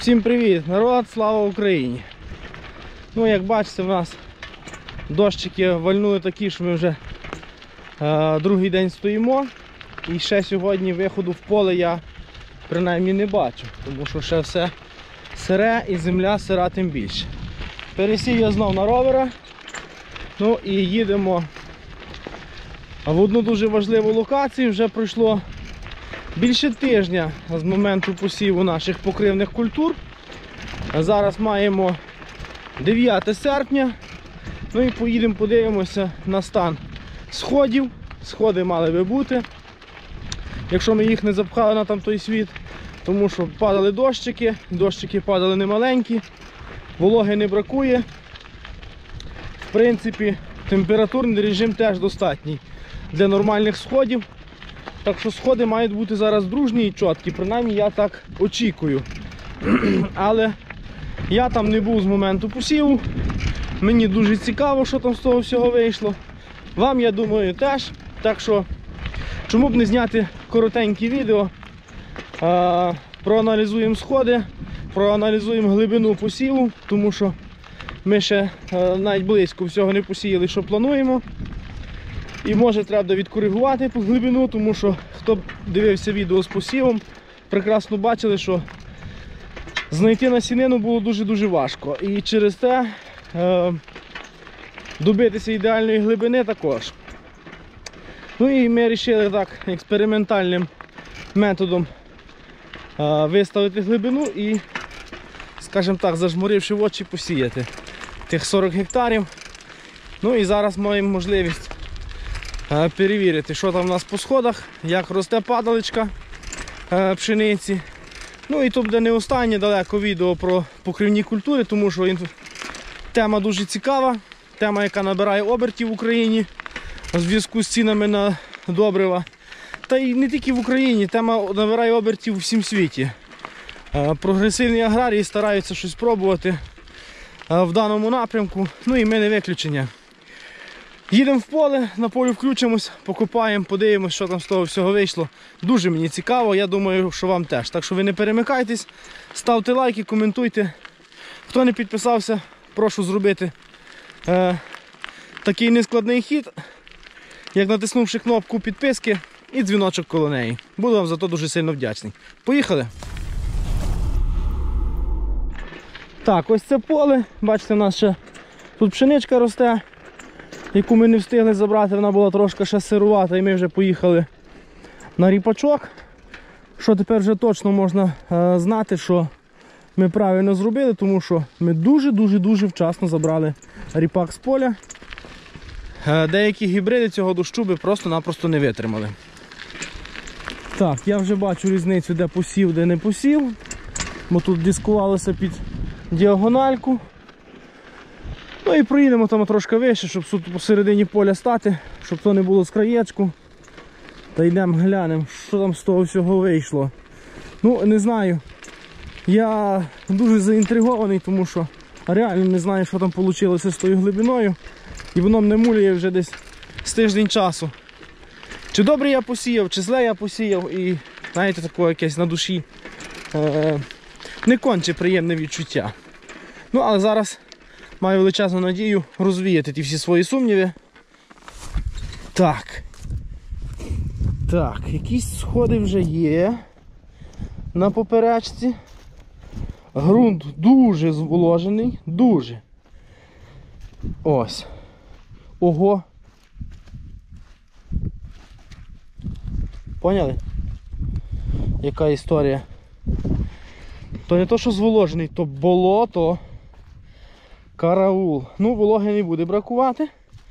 Всім привіт, народ, слава Україні! Ну, як бачите, в нас дощики вальнули такі, що ми вже другий день стоїмо. І ще сьогодні виходу в поле я принаймні не бачу, тому що ще все сире і земля сира тим більше. Пересів я знов на ровера, ну і їдемо в одну дуже важливу локацію. Вже пройшло більше тижня з моменту посіву наших покривних культур. Зараз маємо 9 серпня. Ну і поїдемо подивимося на стан сходів. Сходи мали би бути, якщо ми їх не запхали на там той світ, тому що падали дощики, дощики падали немаленькі, вологи не бракує. В принципі, температурний режим теж достатній для нормальних сходів. Так що сходи мають бути зараз дружні і чіткі, принаймні я так очікую. Але я там не був з моменту посіву. Мені дуже цікаво, що там з того всього вийшло. Вам, я думаю, теж. Так що, чому б не зняти коротеньке відео. Проаналізуємо сходи, проаналізуємо глибину посіву, тому що ми ще навіть близько всього не посіяли, що плануємо. І може треба відкоригувати по глибину, тому що хто дивився відео з посівом, прекрасно бачили, що знайти насінину було дуже-дуже важко. І через те добитися ідеальної глибини також. Ну і ми вирішили так експериментальним методом виставити глибину і, скажімо так, зажмуривши в очі, посіяти тих 40 гектарів. Ну і зараз маємо можливість перевірити, що там у нас по сходах, як росте падаличка пшениці. Ну і тут буде не останнє далеко відео про покривні культури, тому що тема дуже цікава, тема, яка набирає обертів в Україні у зв'язку з цінами на добрива. Та й не тільки в Україні, тема набирає обертів у всім світі. Прогресивні аграрії стараються щось пробувати в даному напрямку, ну і ми не виключення. Їдемо в поле, на полі включимось, покопаємо, подивимось, що там з того всього вийшло. Дуже мені цікаво, я думаю, що вам теж. Так що ви не перемикайтесь, ставте лайки, коментуйте. Хто не підписався, прошу зробити такий нескладний хід, як натиснувши кнопку підписки і дзвіночок коло неї. Буду вам за то дуже сильно вдячний. Поїхали! Так, ось це поле. Бачите, у нас ще тут пшеничка росте, яку ми не встигли забрати, вона була трошки ще сирувата, і ми вже поїхали на ріпачок. Що тепер вже точно можна знати, що ми правильно зробили, тому що ми дуже вчасно забрали ріпак з поля. Деякі гібриди цього дощу би просто-напросто не витримали. Так, я вже бачу різницю, де посів, де не посів. Бо тут дискувалося під діагональку. Ну і проїдемо там трошки вище, щоб посередині поля стати, щоб то не було з краєчку. Та йдемо глянемо, що там з того всього вийшло. Ну, не знаю. Я дуже заінтригований, тому що реально не знаю, що там вийшло з тою глибиною. І воно мене муляє вже десь з тиждень часу. Чи добре я посіяв, чи зле я посіяв. І, знаєте, таке якесь на душі не конче приємне відчуття. Ну, але зараз маю величезну надію розвіяти ті всі свої сумніви. Так. Так, якісь сходи вже є на поперечці. Ґрунт дуже зволожений, дуже. Ось. Ого. Поняли? Яка історія? То не то, що зволожений, то болото. Караул. Ну, вологи не буде бракувати.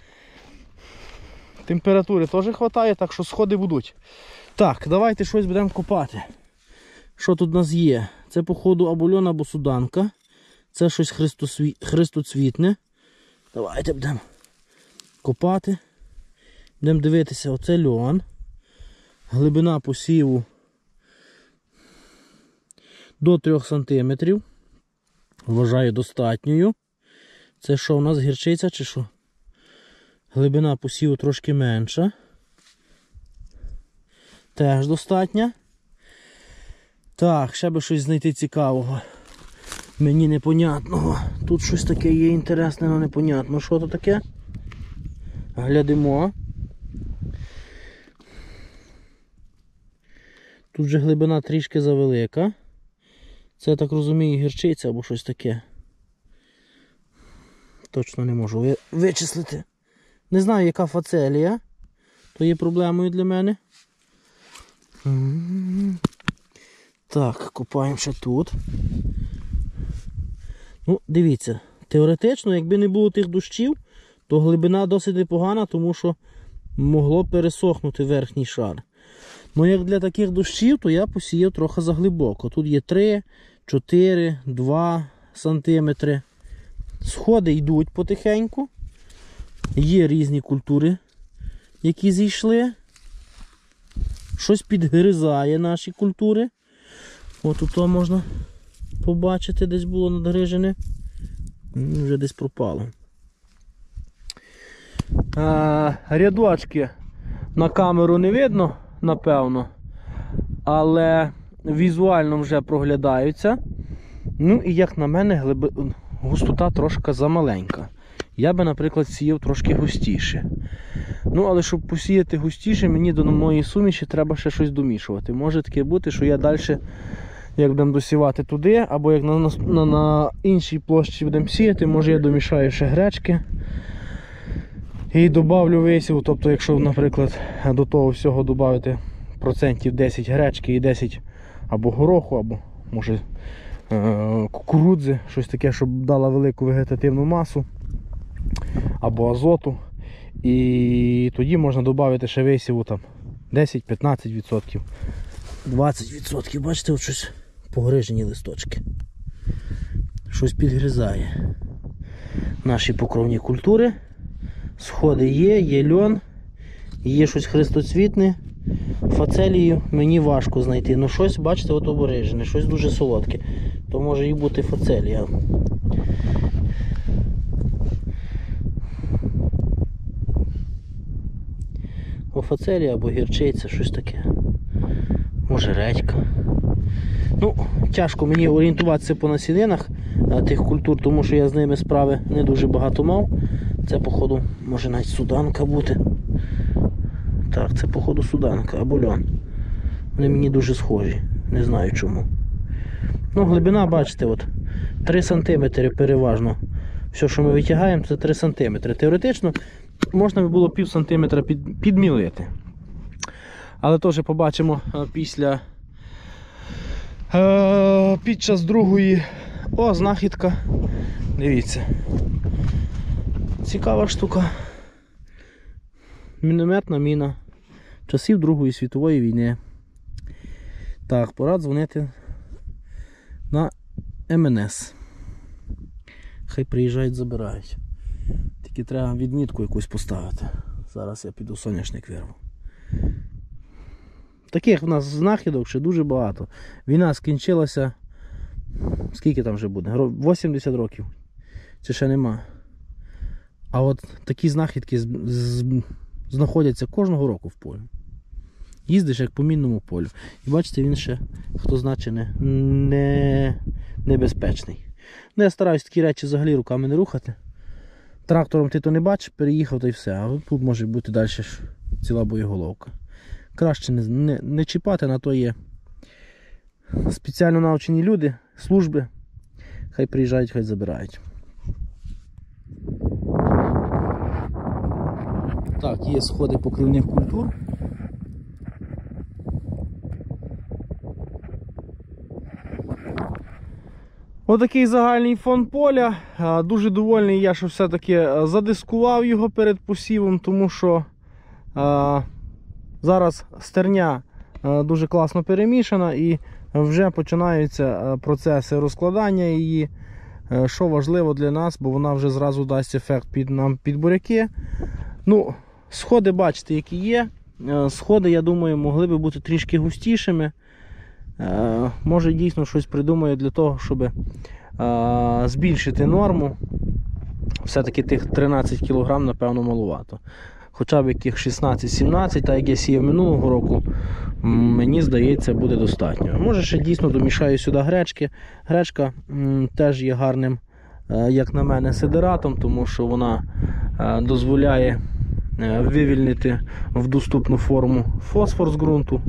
Температури теж вистачає, так що сходи будуть. Так, давайте щось будемо копати. Що тут у нас є? Це, походу, або льон, або суданка. Це щось хрестоцвітне. Давайте будемо копати. Будемо дивитися, оце льон. Глибина посіву до 3 см. Вважаю достатньою. Це що у нас, гірчиця чи що? Глибина посіву трошки менша. Теж достатня. Так, ще би щось знайти цікавого. мені непонятного. Тут щось таке є інтересне, але непонятно. Що то таке? Глядимо. Тут вже глибина трішки завелика. Це, я так розумію, гірчиця або щось таке. Точно не можу вичислити. Не знаю, яка фацелія. То є проблемою для мене. Так, копаємо ще тут. Ну, дивіться, теоретично, якби не було тих дощів, то глибина досить непогана, тому що могло пересохнути верхній шар. Ну, як для таких дощів, то я посіяв трохи заглибоко. Тут є 3, 4, 2 сантиметри. Сходи йдуть потихеньку. Є різні культури, які зійшли. Щось підгризає наші культури. От тут можна побачити, десь було надгрижене. Вже десь пропало. Рядочки на камеру не видно, напевно. Але візуально вже проглядаються. Ну і як на мене, густота трошки замаленька. Я би, наприклад, сіяв трошки густіше. Ну, але щоб посіяти густіше, мені до моєї суміші треба ще щось домішувати. Може таке бути, що я далі, як будемо досівати туди, або як на іншій площі будемо сіяти, може я домішаю ще гречки і добавлю висіву. Тобто, якщо, наприклад, до того всього додати процентів 10 гречки і 10 або гороху, або, може, кукурудзи, щось таке, щоб дала велику вегетативну масу, або азоту. І тоді можна додати ще висіву там 10-15%, 20%. Бачите, от щось погрижені листочки. Щось підгризає. Наші покровні культури. Сходи є льон, є щось хрестоцвітне. Фацелію мені важко знайти. Ну щось, бачите, от обережене, щось дуже солодке. То може і бути фацелія. Фацелія або гірчиця, щось таке. Може редька. Ну, тяжко мені орієнтуватися по насінинах тих культур, тому що я з ними справи не дуже багато мав. Це, походу, може навіть суданка бути. Так, це, походу, суданка або льон. Вони мені дуже схожі. Не знаю чому. Ну, глибина, бачите, от 3 см переважно. Все, що ми витягаємо, це 3 см. Теоретично можна би було пів сантиметра підмілити. Але теж побачимо під час другої. О, знахідка. Дивіться. Цікава штука. Мінометна міна. Часів Другої світової війни. Так, пора дзвонити на МНС. Хай приїжджають, забирають. Тільки треба відмітку якусь поставити. Зараз я піду соняшник вирву. Таких в нас знахідок ще дуже багато. Війна скінчилася. Скільки там вже буде? 80 років. Чи ще нема? А от такі знахідки знаходяться кожного року в полі. Їздиш як по мінному полю. І бачите, він ще, хто значить, не небезпечний. Ну, я стараюсь такі речі взагалі руками не рухати. Трактором ти то не бачиш, переїхав та й все. А тут може бути далі ціла боєголовка. Краще не чіпати, на то є спеціально навчені люди, служби. Хай приїжджають, хай забирають. Так, є сходи покривних культур. Отакий загальний фон поля. Дуже довольний я, що все-таки задискував його перед посівом, тому що зараз стерня дуже класно перемішана і вже починаються процеси розкладання її, що важливо для нас, бо вона вже зразу дасть ефект під буряки. Ну, сходи бачите, які є. Сходи, я думаю, могли би бути трішки густішими. Може дійсно щось придумаю для того, щоб збільшити норму. Все-таки тих 13 кг, напевно, маловато. хоча б яких 16-17, так як я сіяв минулого року, мені здається, буде достатньо. Може ще дійсно домішаю сюди гречки. Гречка теж є гарним, як на мене, сидератом, тому що вона дозволяє вивільнити в доступну форму фосфор з ґрунту,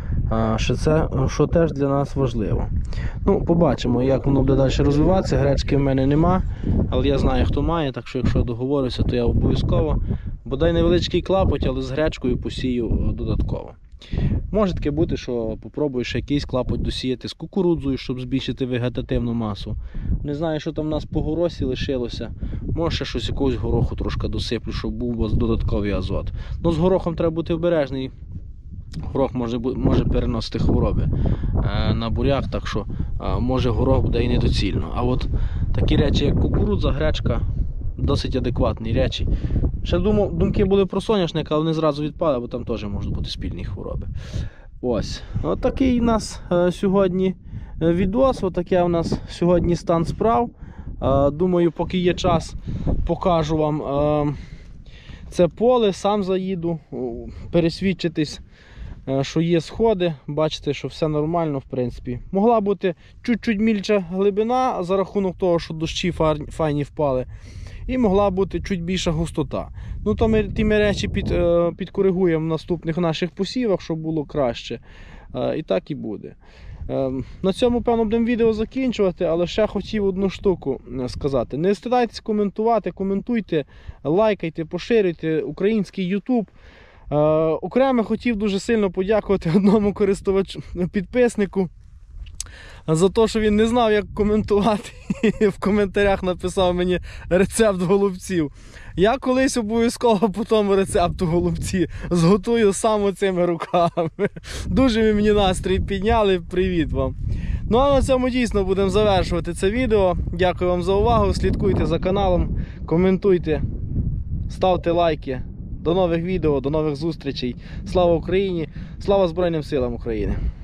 що теж для нас важливо. Ну, побачимо, як воно буде далі розвиватися. Гречки в мене нема, але я знаю, хто має, так що якщо договорюся, то я обов'язково, бодай невеличкий клапоть, але з гречкою посію додатково. Може таке бути, що попробую ще якийсь клапоть досіяти з кукурудзою, щоб збільшити вегетативну масу. Не знаю, що там у нас по горосі лишилося. Може ще щось, якогось гороху трошки досиплю, щоб був додатковий азот. Ну, з горохом треба бути обережний. Горох може переносити хвороби на буряк, так що може горох буде і недоцільно. А от такі речі, як кукурудза, гречка, досить адекватні речі. Ще думки були про соняшник, але вони зразу відпали, бо там теж можуть бути спільні хвороби. Ось. От такий у нас сьогодні відос, отаке у нас сьогодні стан справ. Думаю, поки є час, покажу вам це поле, сам заїду, пересвідчитись, що є сходи, бачите, що все нормально, в принципі. Могла бути чуть-чуть мільча глибина за рахунок того, що дощі файні впали. І могла бути чуть більша густота. Ну, то ми ті речі підкоригуємо в наступних наших посівах, щоб було краще. І так і буде. На цьому, певно, будемо відео закінчувати, але ще хотів одну штуку сказати. Не стидайтесь коментувати, коментуйте, лайкайте, поширюйте український YouTube. Окремо хотів дуже сильно подякувати одному користувачу, підписнику, за те, що він не знав, як коментувати, і в коментарях написав мені рецепт голубців. Я колись обов'язково по тому рецепту голубці зготую саме цими руками. Дуже ви мені настрій підняли, привіт вам. Ну а на цьому дійсно будемо завершувати це відео. Дякую вам за увагу, слідкуйте за каналом, коментуйте, ставте лайки. До нових відео, до нових зустрічей. Слава Україні! Слава Збройним силам України!